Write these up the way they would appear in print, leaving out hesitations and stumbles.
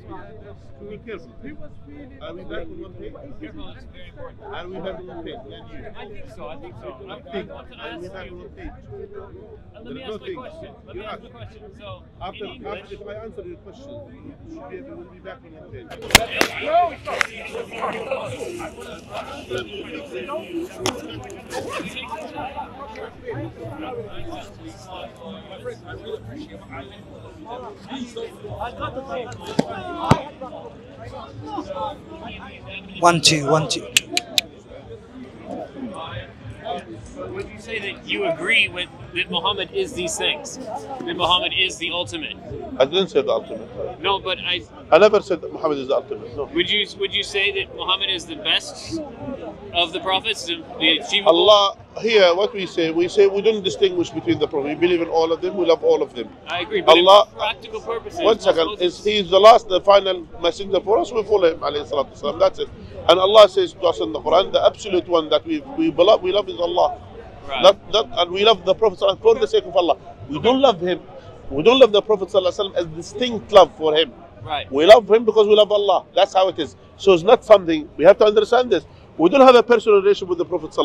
Be careful. Are we back on one page? Careful, it's very important. Are we back on one page? Then you. I think so. I think so. I want to Are we ask back on you. one page? Let me ask my question. Let me ask the question. So, After, in English, if I answer your question, you should be able to be back on one page. One, two, one, two. would you say that you agree with that Muhammad is these things? That Muhammad is the ultimate? I didn't say the ultimate. No, but I never said that Muhammad is the ultimate. No. Would you say that Muhammad is the best of the prophets? The achievable? Allah, here what we say we don't distinguish between the prophets. We believe in all of them. We love all of them. I agree. But Allah, for practical purposes. one second, he is the last, the final messenger for us. We follow him. Alayhi salatu wasalam. That's it. And Allah says to us in the Quran, the absolute one that we love is Allah. Right. And we love the Prophet for the sake of Allah. We don't love him. We don't love the Prophet as distinct love for him. Right. We love him because we love Allah. That's how it is. So it's not something, we have to understand this. We don't have a personal relationship with the Prophet.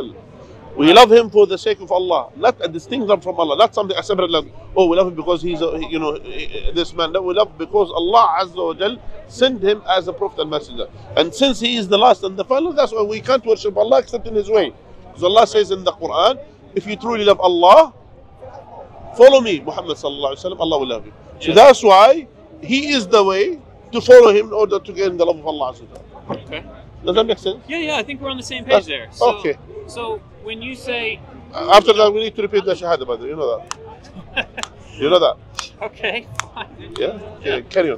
We love him for the sake of Allah, not a distinct love from Allah, not something a separate love. Oh, we love him because he's this man. No, we love because Allah Azza wa Jal sent him as a prophet and messenger. And since he is the last and the final, that's why we can't worship Allah except in his way. Because Allah says in the Quran, if you truly love Allah, follow me, Muhammad sallallahu alaihi wasallam, Allah will love you. So that's why he is the way to follow him in order to gain the love of Allah Azza wa Jal. Okay. Does that make sense? Yeah, I think we're on the same page there. So, okay. So when you say after that, we need to repeat the Shahada, by the way. You know that. You know that. Okay. Yeah. Okay. Carry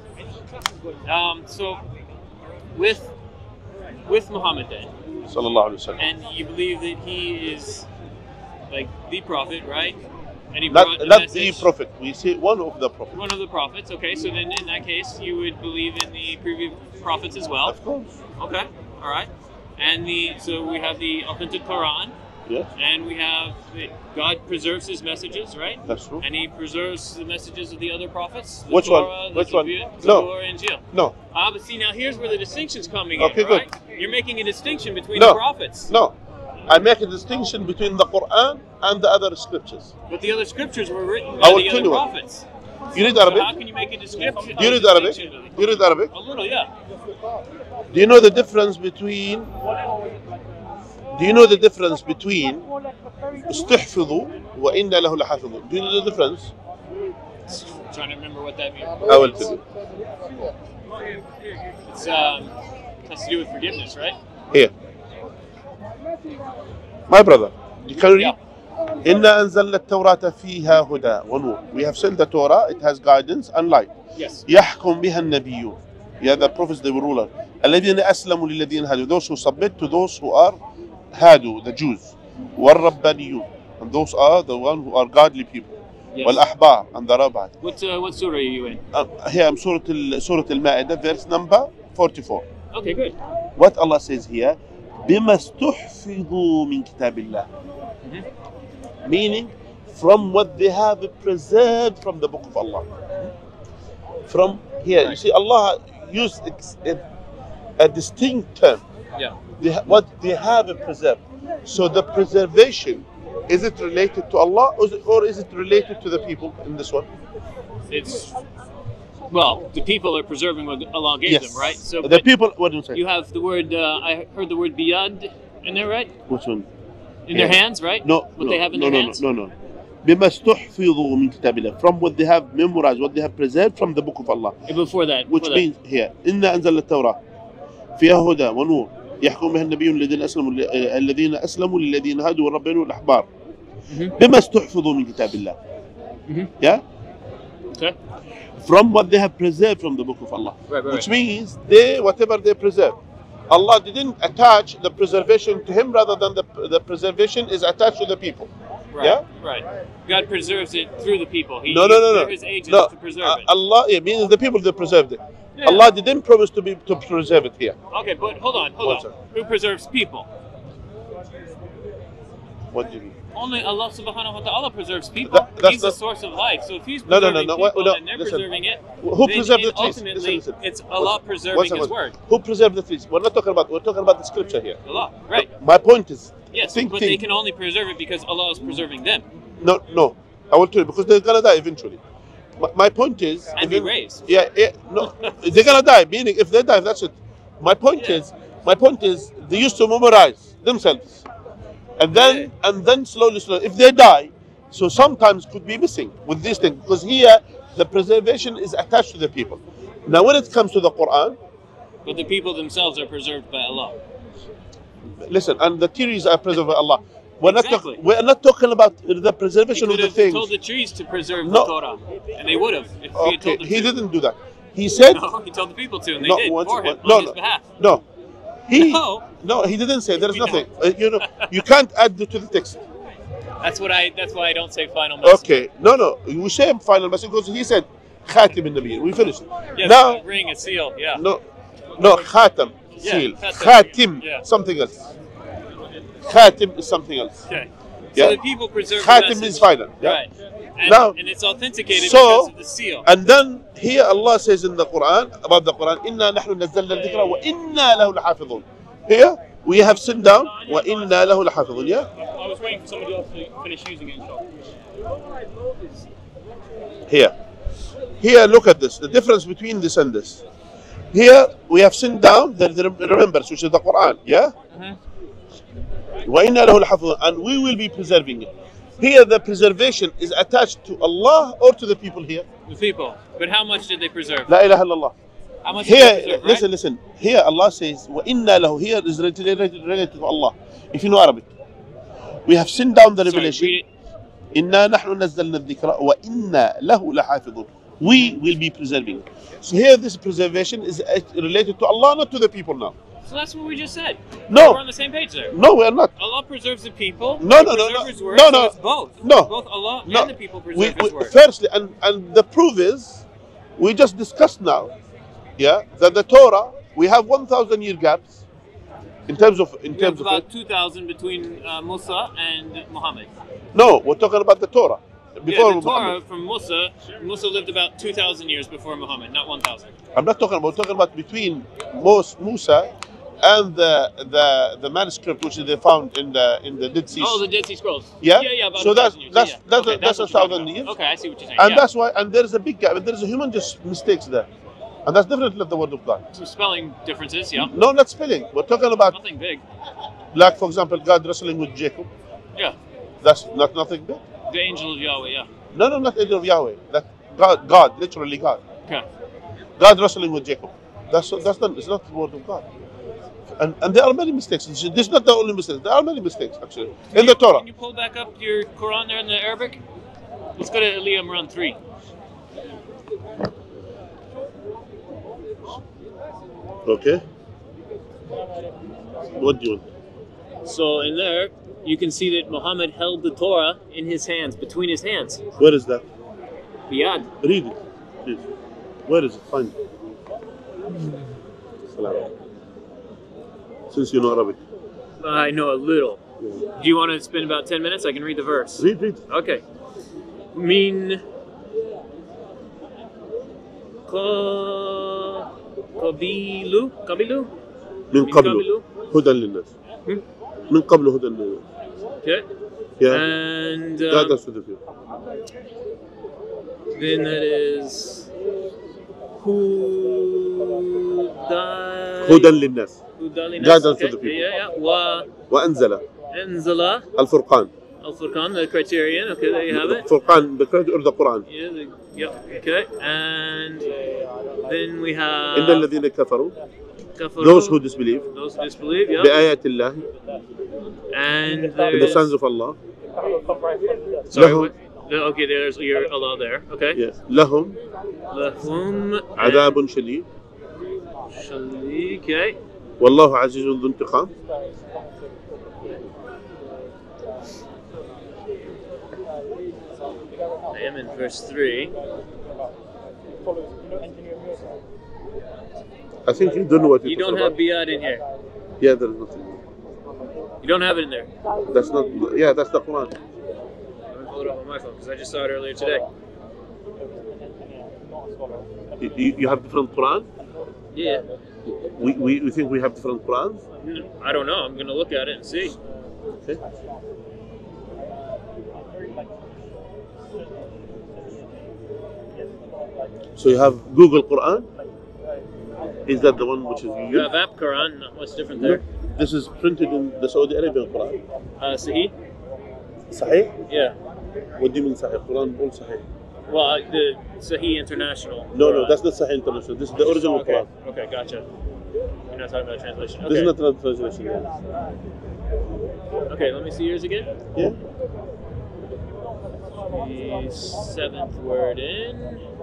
on. So with Muhammad then, Sallallahu Alaihi Wasallam. and you believe that he is like the prophet, right? And he Not brought the prophet. We say one of the prophets. One of the prophets. Okay, so then in that case, you would believe in the previous prophets as well. Of course. Okay. All right. And so we have the authentic Quran. Yes. And we have God preserves his messages, right? That's true. And he preserves the messages of the other prophets. Which Torah, one? Which one? Zabur, and Injil. No. But see, now here's where the distinction's coming Okay, in, good. right? You're making a distinction between the prophets. No. I make a distinction between the Quran and the other scriptures. But the other scriptures were written by the other prophets. You read Arabic? So how can you make a description? Do you read Arabic? You read Arabic? A little, yeah. Do you know the difference between استحفظوا وإن له لحافظون? Do you know the difference? I'm trying to remember what that means. I will tell you. It's has to do with forgiveness, right? Here. My brother, you can read? إنا أنزلنا التوراة فيها هدى ونور. We have sent the Torah, it has guidance and light. Yes. يحكم بها النبيون. Yeah, the prophets, they were ruler. الذين أسلموا للذين هادوا. Those who submit to those who are هادوا, the Jews. والربانيون. And those are the ones who are godly people. Yes. والأحبار and the rabbis. What surah are you in? Here I'm Surah Al-Ma'idah, verse number 44. Okay, good. What Allah says here, بما استحفظوا من كتاب الله. Meaning, from what they have preserved from the book of Allah. From here, you see, Allah used a distinct term. Yeah. What they have preserved. So the preservation, is it related to Allah or is it related to the people in this one? It's the people are preserving what Allah gave them, right? So the people. What do you say? You have the word. I heard the word biyad in there, right? Which one? In their hands, right? No. What they have in their hands? No. بما استحفظوا من كتاب الله. From what they have memorized, what they have preserved from the book of Allah. Before that. Which means here, إنا أنزلنا التوراة فيها هدى ونور يحكم بها النبيون الذين أسلموا للذين هادوا والربانيون والأحبار. بما استحفظوا من كتاب الله. Yeah. Okay. From what they have preserved from the book of Allah. Right. Which means whatever they preserve. Allah didn't attach the preservation to him, rather than the preservation is attached to the people. Right, yeah? Right. God preserves it through the people. No. His agents to preserve it. Allah, means the people that preserved it. Yeah. Allah didn't promise to preserve it here. Okay, but hold on. Who preserves people? What do you mean? Only Allah subhanahu wa ta'ala preserves people. That's He's the not- source of life. So if He's No, preserving no. people No, and they're listen. preserving it, Who then preserved the trees? ultimately Listen. it's Allah preserving His word. Who preserved the trees? We're talking about the scripture here. Allah, right? My point is, Yes, think. but they can only preserve it because Allah is preserving them No. I will tell you because they're gonna die eventually. My point is, and be raised. yeah, no, they're gonna die. Meaning, if they die, that's it. My point is, they used to memorize themselves, and then slowly, if they die, so sometimes could be missing with these things because here the preservation is attached to the people. Now, when it comes to the Quran, But the people themselves are preserved by Allah. listen, and the trees are preserved by Allah. Exactly. We're not talking about the He preservation of could the have things. told the trees to preserve No. the Torah, and they would have if he had Okay, told them he to. didn't do that. He said, No, he told the people to, and they No, did once- for him no, on his no. behalf. no. No. No, he didn't say. There is We nothing. You can't add to the text. That's why I don't say final message. Okay, no. We say final message because he said Khatim in Nabi. We finished. Yes, Now, a ring, a seal, yeah. no, Khatam, seal. Khatam. Khatim, Yeah. something else. Khatim is something else. Okay. Yeah. So the people preserve the Khatim message. is final. Yeah. Right. And, Now- and it's authenticated So- because of the seal. And then here Allah says in the Quran about the Quran, "Inna nahnu nazzalna al-dhikra wa inna lahu lahafidhun." Here we have sit down wa inna lahu lahafidhun. Yeah. I was waiting for somebody else to finish using it. Here, look at this. The difference between this and this. Here we have sent down the remembrance, which is the Quran. Yeah. وَإِنَّا لَهُ لَحَافِظُونَ, and we will be preserving it. Here the preservation is attached to Allah or to the people here. The people. But how much did they preserve? La ilaha illallah. How much did they Here, preserve, listen. Here Allah says, وَإِنَّا لَهُ. Here is related to Allah. If you know Arabic, we have sent down the Sorry, revelation. read it. إِنَّا نَحْنُ نَزَّلْنَا الذِّكْرَ وَإِنَّا لَهُ لَحَافِظُونَ. We will be preserving it. So here this preservation is related to Allah, not to the people now. So that's what we just said. No. We're on the same page there. No, we are not. Allah preserves the people. No, He no, no, preserves no. His word, No, so no. it's both. No. Both Allah No. and the people preserve His word. Firstly, and the proof is, we just discussed now, yeah, that the Torah, we have 1,000-year gaps in terms of We have about it. 2,000 between Musa and Muhammad. No, we're talking about the Torah. Before Yeah, the Torah Muhammad. from Musa lived about 2,000 years before Muhammad, not 1,000. I'm not talking about. We're talking about between Musa and the manuscript which they found in the Dead Sea. Oh, the Dead Sea Scrolls. Yeah? Yeah, about So 1,000 years. that's yeah. Okay, that's what you're talking 1,000 about. years. Okay, I see what you're saying. And yeah. that's why, and there's a big gap. There's a human just mistakes there, and that's definitely not the word of God. Some spelling differences, yeah. No, not spelling. We're talking about, Nothing big. like for example, God wrestling with Jacob. Yeah. That's not nothing big. The angel of Yahweh, yeah. No, not angel of Yahweh. That God, literally God. Okay. God wrestling with Jacob. That's not. It's not the word of God. And there are many mistakes. This is not the only mistake. There are many mistakes actually in the Torah. Can you pull back up your Quran there in the Arabic? Let's go to Aliyah Imran 3. Okay. What do you want? So in there, you can see that Muhammad held the Torah in his hands, between his hands. Where is that? Biyad. Read it, please. Where is it? Find it. Salam. Since you know Arabic. I know a little. Yeah. Do you want to spend about 10 minutes? I can read the verse. Read. Okay. Min Qabilu? من قبل هدى للناس. من قبل هدى للناس. Okay. Yeah. And Guidance to the people. then that is هدى للناس. Guidance to okay. the people. Yeah. وأنزل وأنزل الفرقان. Al-Furqan, the criterion. Okay, there you have it. الفرقان, the credit or the Quran. Yeah, okay. And then we have إن الذين كفروا, Kafaru, those who disbelieve, those who disbelieve, yeah. بآيات الله, And in there's the signs of Allah. sorry, لهم, what? Okay, there's your Allah there. Okay. yes, لهم Lahum عذاب شديد Okay. والله عزيز ذو انتقام. I am in verse 3. I think you don't know what You you're don't talking have about. Biyad in here. Yeah, there is nothing. You don't have it in there. That's not. Yeah, that's the Quran. Let me pull it up on my phone because I just saw it earlier today. You have different Quran? Yeah. We think we have different Qurans? I don't know. I'm going to look at it and see. Okay. So you have Google Quran? Is that the one which is You used? have App Quran, not much different there. This is printed in the Saudi Arabian Quran. Sahih? Sahih? Yeah. What do you mean Sahih? Quran all Sahih. Well, the Sahih International. No, that's not Sahih International. This is the original Okay. Quran. Okay, gotcha. You're not talking about translation. This is Okay. not translation. Yeah. Okay, let me see yours again. Yeah. The seventh word in.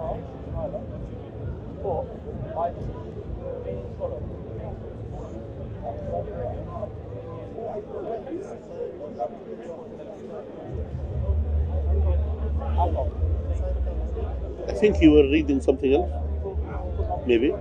I think you were reading something else. Maybe.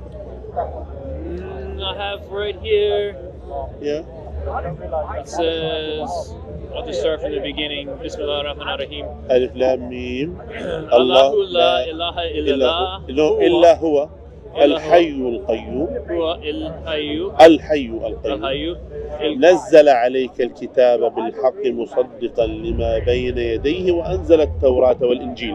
I have right here. Yeah. It says. I'll just start from the beginning. Bismillah ar-Rahman ar-Rahim. Alif Lam Mim. Allahu la ilaha illallah. No, إلا هو الحي القيوم. هو الحي الحي القيوم. الحي نزل عليك الكتاب بالحق مصدقا لما بين يديه وأنزل التوراة والإنجيل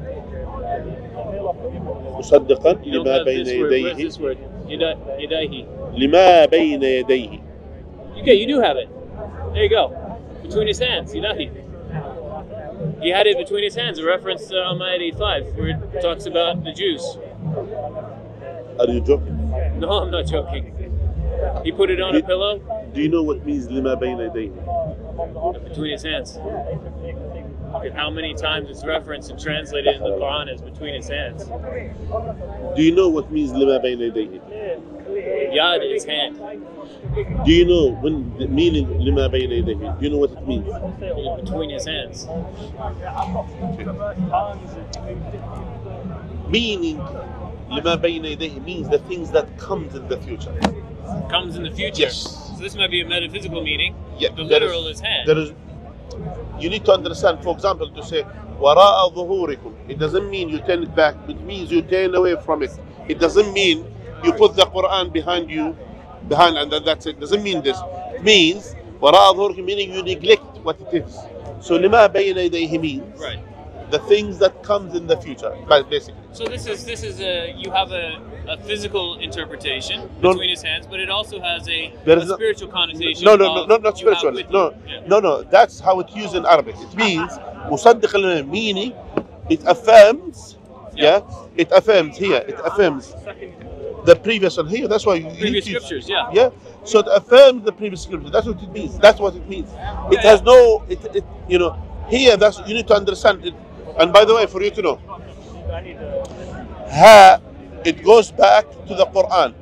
مصدقا You don't لما have بين this word. Where's يديه this word? Yadaihi. لما بين يديه. Okay, you do have it. There you go. Between his hands, Yadahi. He had it between his hands, a reference to Al-Ma'idah 85, where it talks about the Jews. Are you joking? No, I'm not joking. He put it on a pillow Do you know what means لما بين يديه? between his hands. Look at how many times it's referenced and translated in the Quran as between his hands. Do you know what means لما بين يديه? Yad is hand. Do you know when the meaning لما بين يديه? Do you know what it means? Between his hands. Meaning لما بين يديه means the things that comes in the future. Comes in the future. Yes. So this might be a metaphysical meaning. Yeah, The there literal is- is hand. There is. You need to understand. For example, to say وراء ظهوركم, it doesn't mean you turn it back. It means you turn away from it. It doesn't mean you put the Quran behind you, and then that's it. It doesn't mean this. It means وراء ظهوركم, meaning you neglect what it is. So لما بين يديه means Right. the things that comes in the future, basically. So this is you have a physical interpretation No. between his hands, but it also has a There is no- spiritual connotation. No, of not you have spiritual. with No, you. Yeah. no. That's how it's used in Arabic. It means مصدق لما, meaning it affirms. Yeah, it affirms here. It affirms the previous one here. That's why you Previous need to- scriptures, yeah. Yeah. So it affirms the previous scripture. That's what it means. That's what it means. It Yeah, has no. It here. That's you need to understand it. And by the way, for you to know, ha, it goes back to the Quran.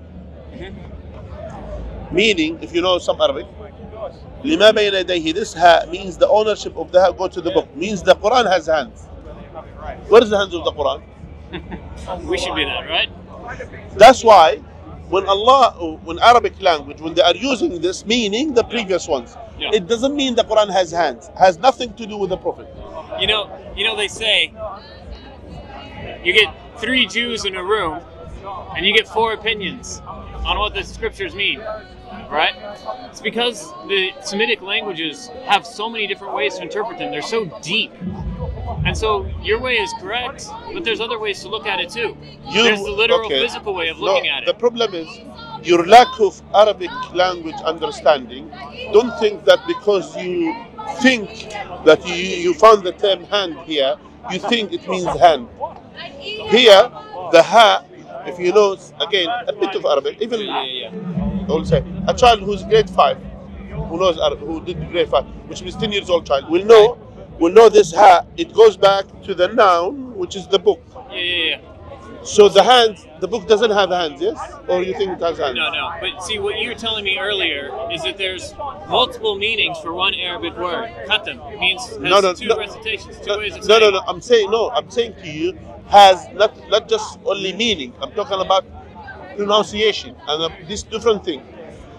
Meaning, if you know some Arabic, لما بين يديه, this ha means the ownership of the ha go to the book. Means the Quran has hands. Where is the hands of the Quran? We should be that, right? That's why when Arabic language, when they are using this meaning the previous ones, Yeah. it doesn't mean the Quran has hands. Has nothing to do with the Prophet. You know, they say you get 3 Jews in a room, and you get 4 opinions on what the scriptures mean, right? It's because the Semitic languages have so many different ways to interpret them. They're so deep. And so your way is correct, but there's other ways to look at it too. There's the literal physical way of looking at The it. problem is your lack of Arabic language understanding. Don't think that because you think that you found the term hand here, you think it means hand. Here, the ha, if you know, again, a bit of Arabic, even Yeah. I will say, a child who's grade 5, who knows Arabic, who did grade 5, which means 10 years old child, will know this ha. It goes back to the noun, which is the book. Yeah. So the hands, the book doesn't have hands, yes? Or you think it has hands? No. But see, what you were telling me earlier is that there's multiple meanings for one Arabic word. Khatam means has two recitations, two ways of saying. No. I'm saying to you, has not just only meaning. I'm talking about pronunciation and this different thing.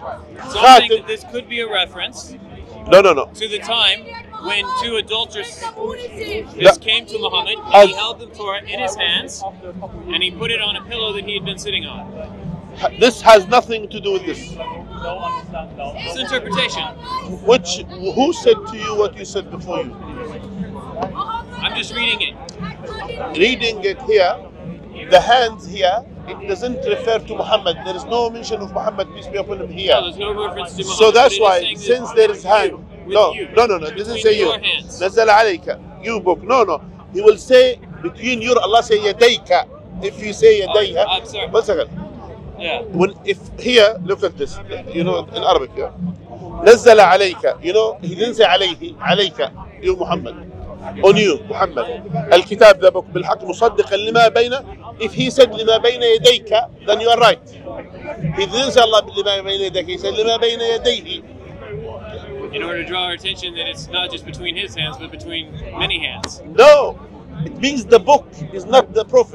So I'm saying that this could be a reference No. to the time when two adulteresses Yeah. came to Muhammad and As- he held the Torah in his hands and he put it on a pillow that he had been sitting on. This has nothing to do with this. It's interpretation. Who said to you what you said before you? I'm just reading it. Reading it here, the hands here, it doesn't refer to Muhammad. There is no mention of Muhammad, peace be upon him, here. No, there's no reference to Muhammad. So that's but it is why, saying that since there is hand, with no, you, it doesn't between say you. your hands. نزل عليك, you book. No. He will say between your, Allah say يديك. If you say يديها, I'm sorry. 1 second. Yeah. If here, look at this, you know, in Arabic here. نزل عليك, you know, he didn't say عليه, عليك, you Muhammad. On you, Muhammad. الكتاب the book بالحق مصدقا لما بين. If he said لما بين يديك, then you are right. He didn't say Allah لما بين يديك, he said لما بين يديه. In order to draw our attention that it's not just between his hands, but between many hands. No, it means the book is not the prophet.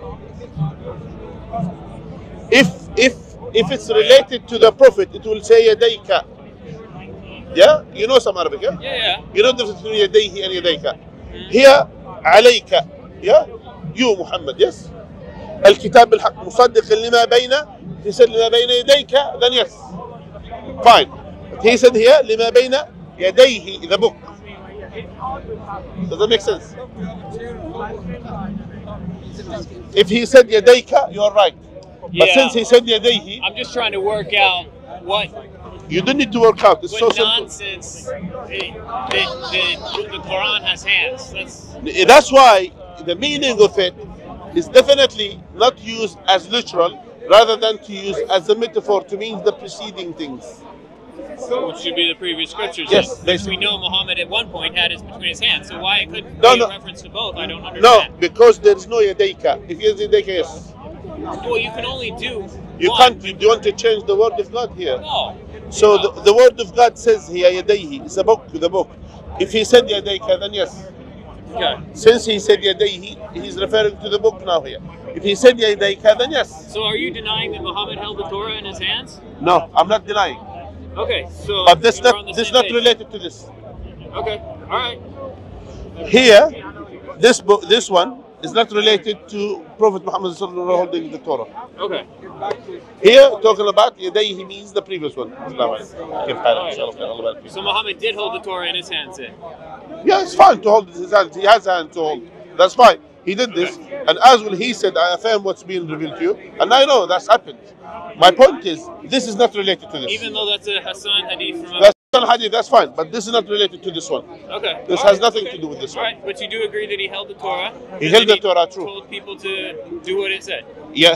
If it's related to the prophet, it will say يديك. Yeah, you know some Arabic, yeah? Yeah. You know the difference between يديه and يديك. Here عليك, yeah? You Muhammad, yes? الكتاب بالحق مصدق لما بين. He said لما بين يديك, then yes. Fine. But he said here لما بين يديه, the book. Does that make sense? If he said يديك, you are right. But Yeah. since he said يديه, I'm just trying to work out what you don't need to work out. It's so what simple. nonsense the Quran has hands. That's why the meaning of it is definitely not used as literal, rather than to use as a metaphor to mean the preceding things. Which should be the previous scriptures. Yes, Because basically. we know Muhammad at one point had it between his hands. So why it couldn't No, be no. a reference to both, I don't No, understand. because there is no yadayka. If you yadayka, yes. Well, you can only do You one. can't. You want to change the word of God here. No. So the word of God says here yadayhi. It's a book. The book. If he said yadayka, then yes. Okay. Since he said yadayhi, he's referring to the book now here. If he said yadayka, then yes. So are you denying that Muhammad held the Torah in his hands? No, I'm not denying. Okay. So But this we're on the this same not page. related to this. Okay. All right. Here, this book, this one is not related to Prophet Muhammad sallallahu alaihi wasallam holding the Torah. Okay. Here, talking about yadayhi means the previous one. Assalamu alaikum. كيف حالك؟ إن شاء الله بخير. الله يبارك فيك. So Muhammad did hold the Torah in his hands then. Yeah, it's fine to hold his hand. He has a hand to hold. That's fine. He did this, and as well, he said, "I affirm what's being revealed to you," and I know that's happened. My point is, this is not related to this. Even though that's a Hassan hadith from That's al hadith. That's fine, but this is not related to this one. Okay. This All has right. nothing to do with this All one. right, but you do agree that he held the Torah. He and held that the Torah, true. Told people to do what it said. Yeah,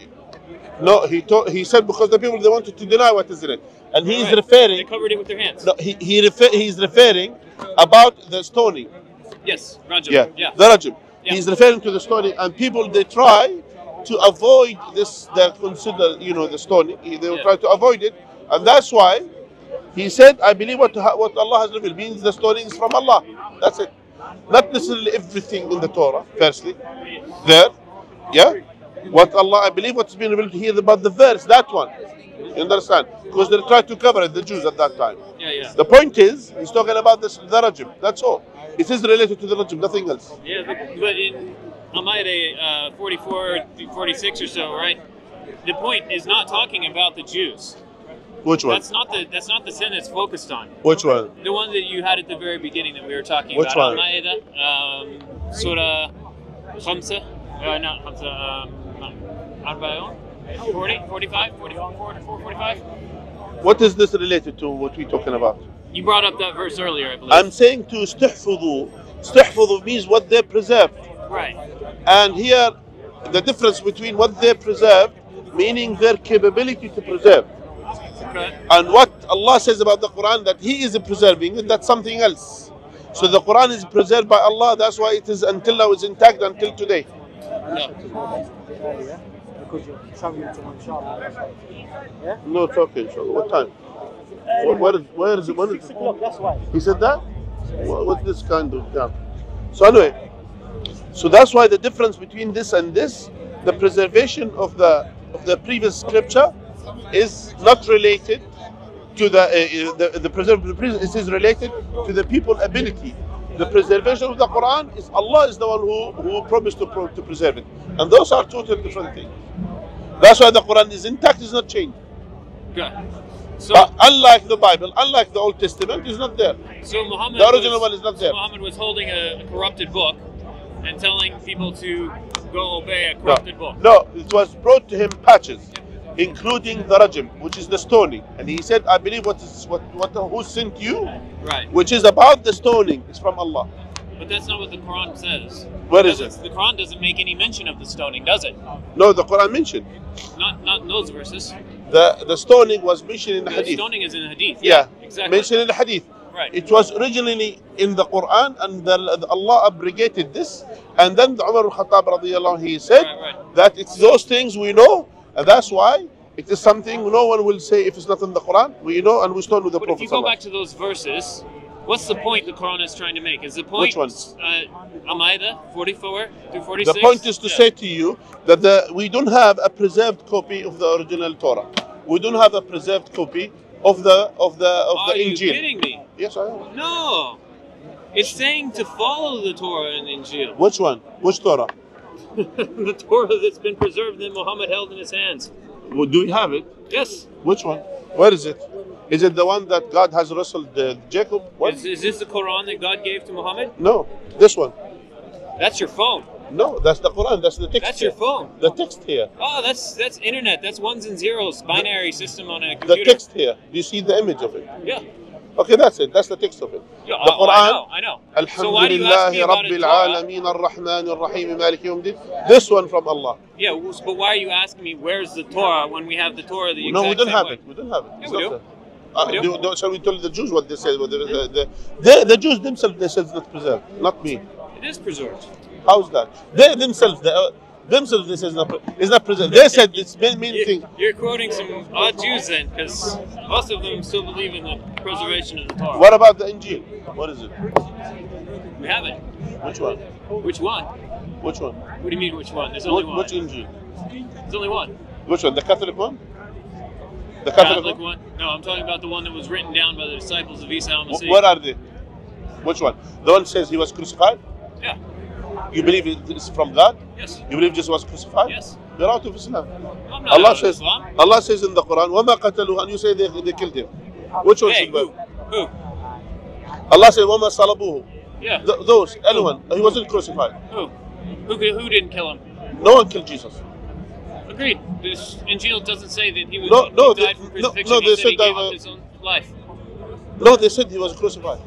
he said because the people they wanted to deny what is in it, and he's Right. They referring. covered it with their hands. No, he's referring about the stoning. Yes, Rajab. Yeah, Yeah. the rajm. Yeah. He's referring to the stoning, and people they try to avoid this. They consider, the stoning. They will Yeah. try to avoid it, and that's why he said, "I believe what Allah has revealed means the stoning is from Allah." That's it. Not necessarily everything in the Torah. Firstly, there, yeah. What Allah, I believe what's been revealed here about the verse, that one. You understand? Because they tried to cover it, the Jews at that time. Yeah. The point is, he's talking about the rajm. That's all. It is related to the rajm, nothing else. Yeah, but in Al-Ma'idah 44 through 46 or so, right? The point is not talking about the Jews. Which one? That's not the sin that's focused on. Which one? The one that you had at the very beginning that we were talking Which about. one? Al-Ma'idah, Surah Khamsa, not Khamsa, Arba'un, 40, 45, 44, 45. What is this related to what we're talking about? You brought up that verse earlier, I believe. I'm saying to istihfudu. Istihfudu means what they preserved. Right. And here, the difference between what they preserved, meaning their capability to preserve, Okay. and what Allah says about the Quran that He is preserving it, that's something else. So the Quran is preserved by Allah, that's why it is until now is intact until today. No. Because you're traveling to inshallah. Yeah? No, it's okay, inshallah. What time? Where is it? When is 6 o'clock, that's why. He said that? What's this kind of gap? So anyway, so that's why the difference between this and this, the preservation of the previous scripture is not related to the preservation. It is related to the people's ability. The preservation of the Quran is Allah is the one who promised to preserve it, and those are totally different things. That's why the Quran is intact, is not changed. Good. So, But unlike the Bible, unlike the Old Testament, is not there. so Muhammad The original one is not there. Muhammad was holding a corrupted book and telling people to go obey a corrupted book. No, it was brought to him patches, including the rajm, which is the stoning. And he said, I believe who sent you, Right. which is about the stoning, is from Allah. But that's not what the Quran says. Where is it? The Quran doesn't make any mention of the stoning, does it? No, the Quran mentioned. Not in those verses. The stoning was mentioned in the The hadith. stoning is in the hadith. Yeah, exactly. mentioned in the hadith. Right. It was originally in the Quran, and Allah abrogated this. And then Umar al-Khattab radiyallahu anhu, he said Right. that it's those things we know, and that's why it is something no one will say if it's not in the Quran. We know and we stone with the But if Prophet. you go back to those verses, what's the point the Quran is trying to make? Is the point Which ones? Al-Ma'idah 44 through 46? The point is to Yeah. say to you that we don't have a preserved copy of the original Torah. We don't have a preserved copy of the Are you Injil. kidding me? Yes, I am. No. It's saying to follow the Torah and Injil. Which one? Which Torah? The Torah that's been preserved that Muhammad held in his hands. Well, do you have it? Yes. Which one? Where is it? Is it the one that God has wrestled Jacob? What? Is this the Quran that God gave to Muhammad? No, this one. That's your phone. No, that's the Quran. That's the text. That's here. your phone. The text here. Oh, that's internet. That's ones and zeros, binary system on a The computer. text here. Do you see the image of it? Yeah. Okay, that's it. That's the text of it. Yeah, The oh, Quran. I know. So why do you ask me Alhamdulillahi about a Rabbil Torah? Alameen Ar-Rahman Ar-Rahim Maliki Yawmiddin. This one from Allah. Yeah, but why are you asking me where's the Torah when we have the Torah the exact No, we don't same have way? it. We don't have it. Yeah, It's we not do. there. We do. Shall we tell the Jews what they said? The Jews themselves, they said it's not preserved, not me. It is preserved. How's that? They themselves, they said it's not preserved. They said it's main thing. You're quoting some odd Jews then, because most of them still believe in the preservation of the Torah. What about the Injil? What is it? We have it. Which one? Which one? Which one? What do you mean which one? There's only one. Which Injil? There's only one. Which one? The Catholic one? The Catholic Catholic one? one? No, I'm talking about the one that was written down by the disciples of Isa al-Masih. Where are they? Which one? The one says he was crucified? Yeah. You believe it's from God? Yes. You believe Jesus was crucified? Yes. You're out of Islam. I'm not Allah out of says, Islam. Allah says in the Quran, وَمَا قَتَلُوهُ, and you say they killed him. Which one Hey, should who? be? Who? Allah says, وَمَا صَلَبُوهُ. Yeah. Those, anyone. He wasn't crucified. Who? Who didn't kill him? No one killed Jesus. Agreed. This Injil doesn't say that he was No, he died from crucifixion. no, He they said he said gave that, up his own life. No, they said he was crucified.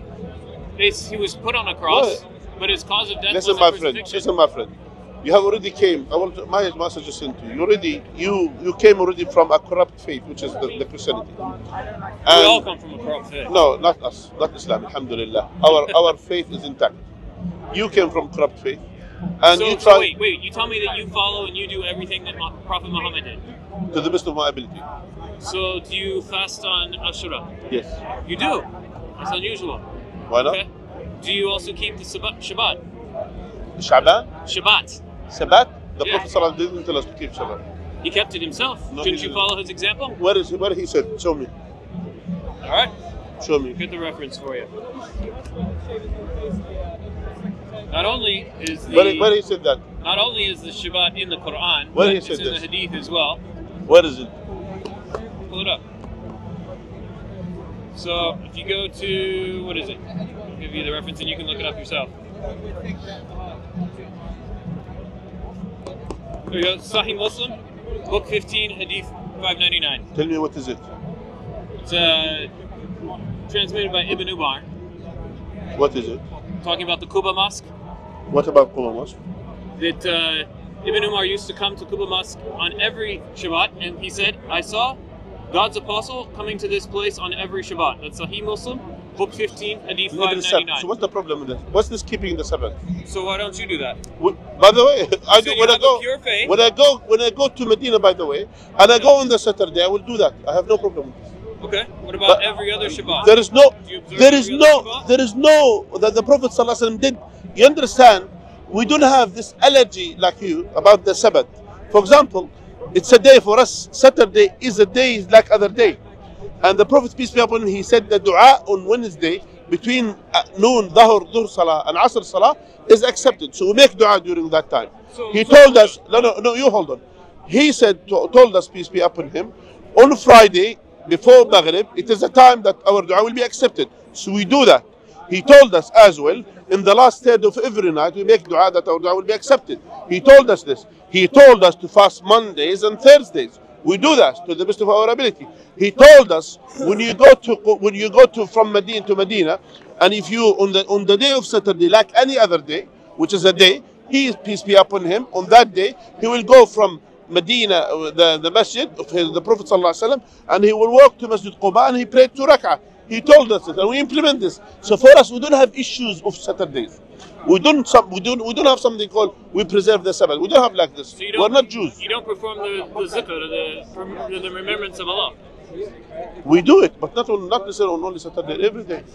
He was put on a cross, but his cause of death Listen, was my a friend. crucifixion. Listen, my friend. You have already came. My message is sent to you. You came already from a corrupt faith, which is the Christianity. We all And come from a corrupt faith. no, not us, not Islam. Alhamdulillah, our faith is intact. You came from corrupt faith, and you So try wait. You tell me that you follow and you do everything that Prophet Muhammad did. to the best of my ability. So do you fast on Ashura? Yes. You do. That's unusual. Why not? Okay. Do you also keep the Shabbat? Shaban, Shabbat. Sabat. The Yeah. Prophet ﷺ didn't tell us to keep Shabbat. He kept it himself. No, Didn't he you didn't. follow his example? Where is he? Where he said? Show me. All right. Show me. Get the reference for you. Not only is Where he said that? not only is the Shabbat in the Quran, Where but he it's said in the this? Hadith as well. Where is it? Pull it up. So if you go to what is it? I'll give you the reference and you can look it up yourself. There you go. Sahih Muslim, book 15, Hadith 599. Tell me what is it? It's transmitted by Ibn Umar, What is it? talking about the Quba Mosque. What about Quba Mosque? That Ibn Umar used to come to Quba Mosque on every Shabbat, and he said, I saw God's apostle coming to this place on every Shabbat. That's Sahih Muslim, book 15, Hadith Even the Sabbath. 599. So what's the problem with that? What's this keeping the Sabbath? So why don't you do that? By the way, I So do you when I have go a pure faith. when I go to Medina. By the way, and I go on the Saturday, I will do that. I have no problem with this. Okay. What about But every other Shabbat? There is no, Do you observe there is every other no, Shabbat? there is no that the Prophet ﷺ did. You understand? We don't have this allergy like you about the Sabbath. For example, it's a day for us. Saturday is a day like other day, And the Prophet, peace be upon him, he said the dua on Wednesday between noon, dhuhr salah, and asr salah is accepted. So we make dua during that time. He told us, no, you hold on. He said, told us, peace be upon him, on Friday before Maghrib, it is a time that our dua will be accepted. So we do that. He told us as well, in the last third of every night, we make dua that our dua will be accepted. He told us this. He told us to fast Mondays and Thursdays. We do that to the best of our ability. He told us when you go to from Medina to Medina, and if you on the day of Saturday, like any other day, which is a day, he, peace be upon him, on that day he will go from Medina, the masjid of the Prophet ﷺ, and he will walk to Masjid Quba and he prayed 2 rak'ah. He told us this, and we implement this. So for us, we don't have issues of Saturdays. We don't have something called we preserve the Sabbath. We don't have like this. So we're not Jews. You don't perform the zikr, the remembrance of Allah. We do it, but not necessarily on only Saturday, every day.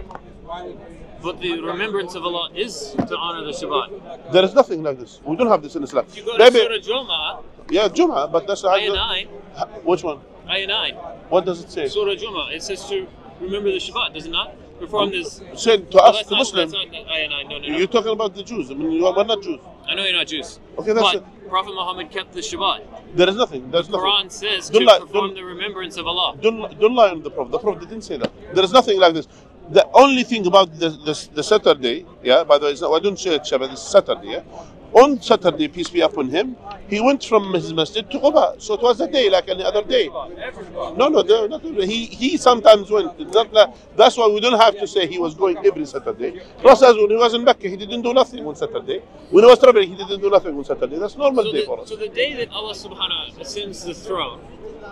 But the remembrance of Allah is to honor the Shabbat. There is nothing like this. We don't have this in Islam. You go to Surah Jum'ah. Yeah, Jum'ah, but that's Ayah 9. Which one? Ayah 9. What does it say? Surah Jum'ah. It says to remember the Shabbat, does it not? Perform this. Said to us, the Muslims. That's not Ayah 9. No. You're talking about the Jews. I mean, we're not Jews. I know you're not Jews. Okay, that's but Prophet Muhammad kept the Shabbat. There is nothing. There's the nothing. Quran says to perform the remembrance of Allah. Don't lie on the Prophet. The Prophet didn't say that. There is nothing like this. The only thing about the Saturday, yeah, by the way, I don't say it Shabbat, it's Saturday, yeah. On Saturday, peace be upon him, he went from his masjid to Quba. So it was a day like any other day. No, he sometimes went. That's why we don't have to say he was going every Saturday. Plus, as when he was in Mecca, he didn't do nothing on Saturday. When he was traveling, he didn't do nothing on Saturday. That's normal day for us. So the day that Allah subhanahu wa ta'ala ascends the throne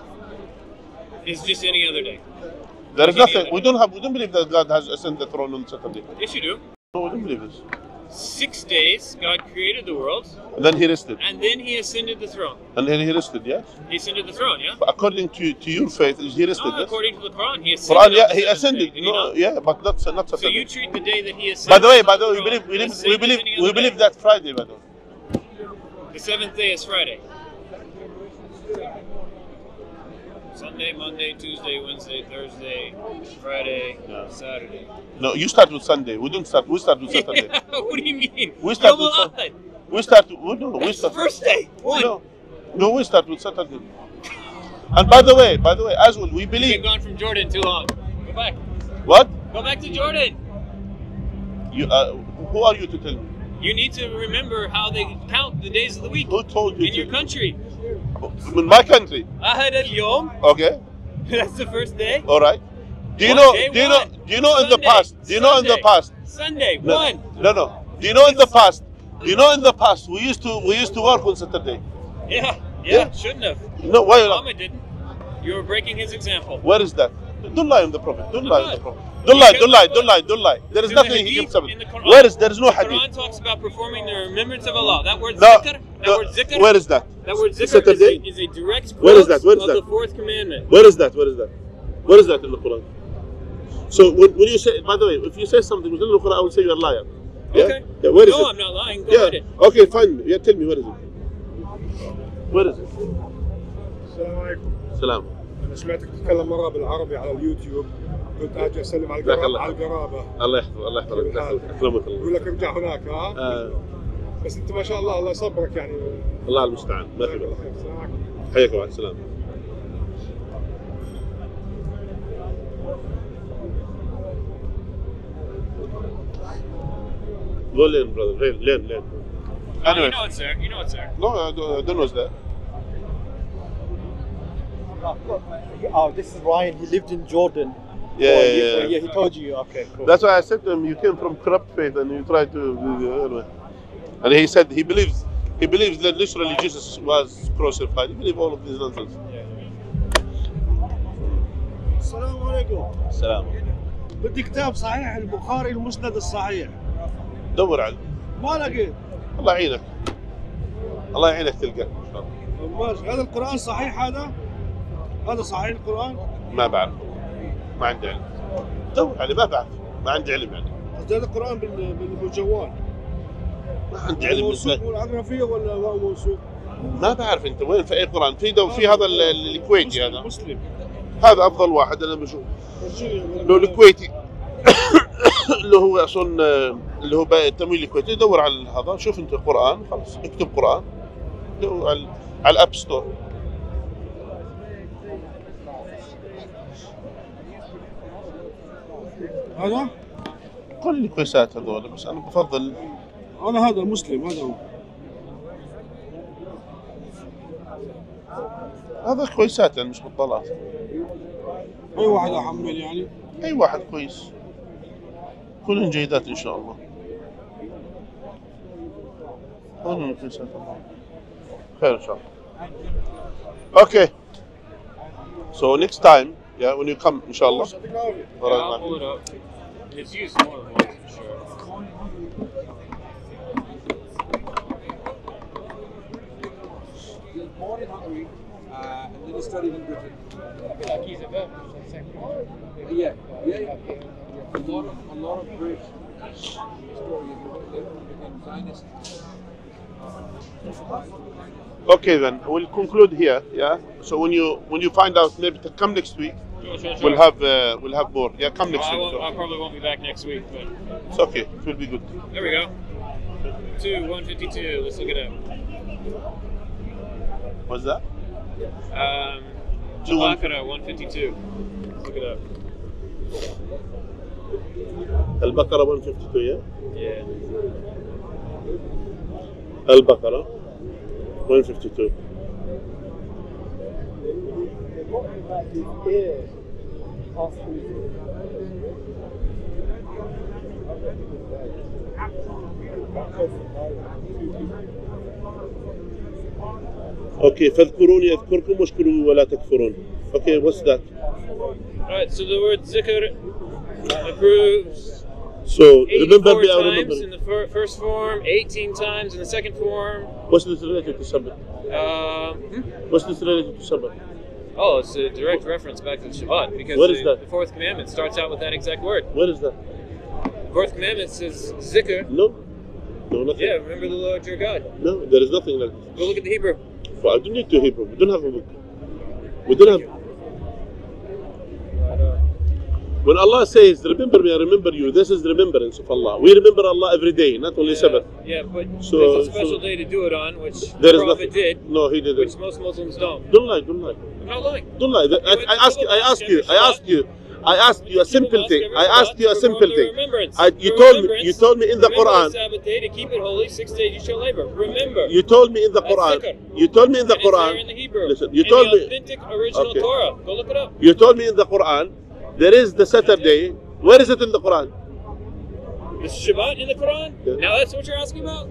is just any other day. There is nothing. We don't believe that God has ascended the throne on Saturday. Yes, you do. No, we don't believe this. 6 days, God created the world. And then he rested. And then he ascended the throne. And then he rested, yes? He ascended the throne, yeah? But according to your faith, he rested, no, yes? According to the Quran, he ascended. Quran, yeah, he ascended. No, yeah, but not Saturday. So you treat the day that he ascended. By the way, we believe that Friday, by the way. The 7th day is Friday. Sunday, Monday, Tuesday, Wednesday, Thursday, Friday, Saturday. No, you start with Sunday. We don't start. We start with Saturday. What do you mean? We start with Sunday. We start. That's the first day. One. No, we start with Saturday. And by the way, as well, we believe. You've gone from Jordan too long. Go back. What? Go back to Jordan. You, who are you to tell me? You need to remember how they count the days of the week. Who told you? In your country. In my country. Ahad al-Yom. Okay. That's the first day. All right. Do you know in the past? Do you know in the past? Sunday, no, one. No. Do you know in the past? Do you know in the past we used to work on Saturday? Yeah. Shouldn't have. No, why not? Muhammad didn't. You were breaking his example. Where is that? Don't lie on the Prophet. Don't lie on the Prophet. Don't lie. There is nothing he gives Sabbath. There is no hadith. The Quran talks about performing the remembrance of Allah. That word zikr. Where is that? That word zikr is a direct quote of the 4th commandment. Where is that? Where is that in the Quran? So when you say, by the way, if you say something within the Quran, I will say you're a liar. Yeah? Okay. Yeah, where is no, it? I'm not lying. Go ahead. Okay, fine. Yeah, tell me, where is it? Where is it? السلام عليكم. سلام. أنا سمعتك تتكلم مرة بالعربي على اليوتيوب، كنت أجي أسلم على القرابة. الله يحفظك. أكرمك الله. يقول لك ارجع هناك ها؟ بس أنت ما شاء الله الله يصبرك يعني. الله المستعان. ما في بالك. السلام عليكم. حياك الله. السلام. Go lane, brother. Lane. Anyway. You know it's there. No, I don't know it's there. Oh, this is Ryan. He lived in Jordan. Yeah. He told you. Okay, cool. That's why I said to him, you came from corrupt faith and you tried to. And he said he believes that literally Jesus was crucified. He believes all of these nonsense. السلام عليكم. السلام. بدي كتاب صحيح البخاري المسند الصحيح. دور عليه. ما لقيت. الله يعينك. الله يعينك تلقاه ان شاء الله. ماشي. هذا القرآن صحيح هذا؟ هذا صحيح القرآن؟ ما بعرف. ما عندي علم. دور عليه ما بعرف. ما عندي علم يعني. هذا القرآن بالجوال. ما عندي علم موثوق والعرفية ولا هو موثوق؟ ما بعرف انت وين في اي قرآن في هذا الكويتي هذا. مسلم. هذا افضل واحد انا بشوف. لو الكويتي اللي هو اصلا اللي هو التمويل الكويتي، دور على هذا، شوف انت قران، خلاص اكتب قران على الاب ستور. هذا كل الكويسات هذول، بس انا بفضل انا هذا مسلم، هذا هو. هذا كويسات يعني مش بطلات. اي واحد احمل يعني. اي واحد كويس، كلهم جيدات ان شاء الله، كلهم كويسات. خير ان شاء الله. Okay. So next time, yeah, when you come, inshallah. Yeah, I'll pull it up. It's used more than once for sure. He was born in Hungary, and then he studied in Britain. Like he's a vet. Yeah. A lot of British historians became Zionists. Okay, then we'll conclude here. Yeah. So when you find out, maybe to come next week. Sure. We'll have more. Yeah, come next week. I probably won't be back next week, but It's okay. It will be good. there we go. 152. Let's look it up. What's that? Al-Baqarah 152. Let's look it up. Al-Baqarah 152. Yeah. Yeah. Al-Baqarah 152. Okay, فاذكروني أذكركم واشكروا ولا تكفرون. Okay, what's that? Alright, so the word zikr approves So remember 84 me, I times remember. in the first form, 18 times in the second form. What's this related to Sabbath? What's this related to Sabbath? Oh, it's a direct reference back to the Shabbat because What is that? the fourth commandment starts out with that exact word. What is that? The fourth commandment says zikr. No, nothing. Yeah, remember the Lord your God. No, there is nothing like this. Go look at the Hebrew. Well, I don't need to Hebrew. We don't have a book. We don't have. When Allah says, remember me, I remember you, this is the remembrance of Allah. We remember Allah every day, not only Sabbath. Yeah, but So- there's a special day to do it on, which There the is Prophet nothing. did, No, he didn't. which most Muslims don't. Don't lie. I'm not lying. Don't lie. I ask you a simple thing. I asked you a simple thing. You told me in the Quran. The Sabbath day to keep it holy, 6 days you shall labor. Remember. You told me in the That's Quran. zikr. You told me in the And it's there in Quran. the Hebrew. Listen, you in told the me. authentic original Okay. Torah. Go look it up. You told me in the Quran. There is the Saturday. Where is it in the Quran? The Shabbat in the Quran? Yeah. Now that's what you're asking about?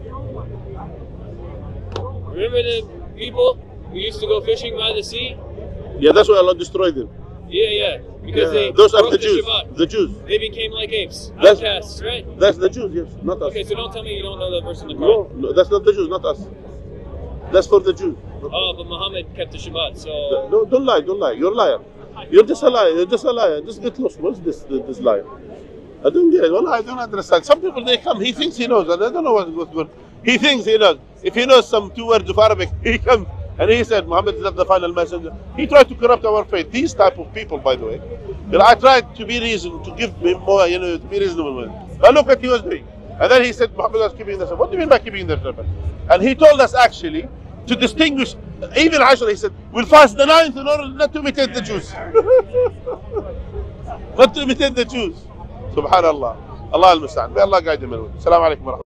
Remember the people who used to go fishing by the sea? Yeah, that's why Allah destroyed them. Yeah. Because they Those are broke the Jews. Shabbat. The Jews. They became like apes. That's- Outcasts, right? That's the Jews. Yes, not us. Okay, so don't tell me you don't know that verse in the Quran. No, that's not the Jews, not us. That's for the Jews. Oh, but Muhammad kept the Shabbat, so... No, don't lie. You're a liar. You're just a liar. Just get lost. What's this liar? I don't get it. Well, I don't understand. Some people, they come, he thinks he knows, and I don't know what's going on. He thinks he knows. If he knows some 2 words of Arabic, he comes and he said, Muhammad is not the final messenger. He tried to corrupt our faith. These type of people, by the way. I tried to be reasonable, to give him more, to be reasonable. And look what he was doing. And then he said, Muhammad was keeping the Sabbath. What do you mean by keeping the Sabbath? And he told us actually, to distinguish, even Ashra, he said, we'll fast the 9th in order not to imitate the Jews. Not to imitate the Jews. Subhanallah. Allah al-Musta'an. May Allah guide him. Assalamu alaikum wa rahmatullahi.